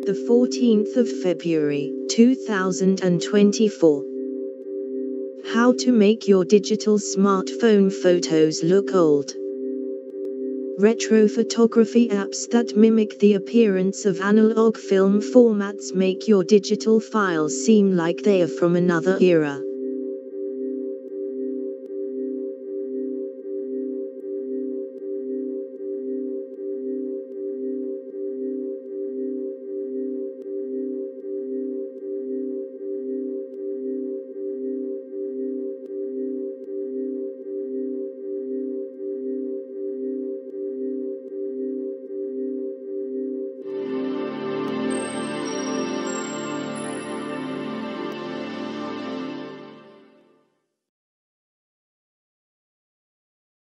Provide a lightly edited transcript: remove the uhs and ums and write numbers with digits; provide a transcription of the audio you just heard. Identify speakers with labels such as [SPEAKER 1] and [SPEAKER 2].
[SPEAKER 1] the 14th of February, 2024. How to make your digital smartphone photos look old. Retro photography apps that mimic the appearance of analog film formats make your digital files seem like they are from another era.